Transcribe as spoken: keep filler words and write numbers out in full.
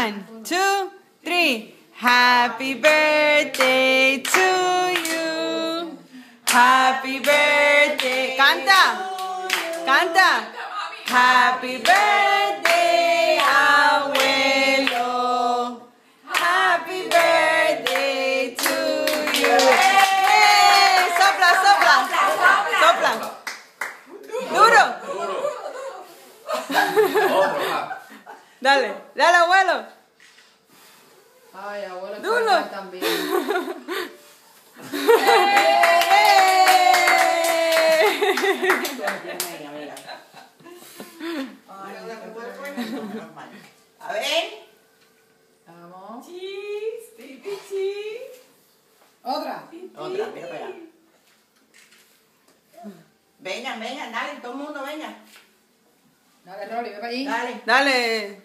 One, two, three. Happy birthday to you. Happy birthday. Canta. Canta. Happy birthday, abuelo. Happy birthday to you. ¡Hey! Sopla, sopla. Sopla. Duro. Dale, dale, abuelo. Ay, abuelo, Duro. también. A ver. Vamos. Cheese, baby cheese. Otra. Otra, mira para allá. Venga, venga, dale, todo el mundo, venga. Dale, Rolly, ve para allí. Dale. Dale.